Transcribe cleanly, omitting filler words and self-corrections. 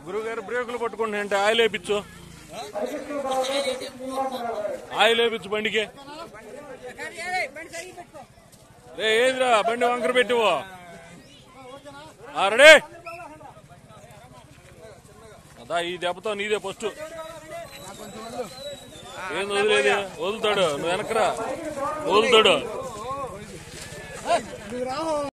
గురుగారు బ్రేకులు పట్టుకుంటా అంటే ఆయిల్ వేయించు, ఆయిల్ వేయించు బండికి. రే ఏదిరా బండి వంకర పెట్టివో. రెడీ అదా ఈ దెబ్బతో నీదే ఫస్ట్. ఏం వదిలేది, వదులుతాడు నువ్వు వెనకరా, వదులుతాడు.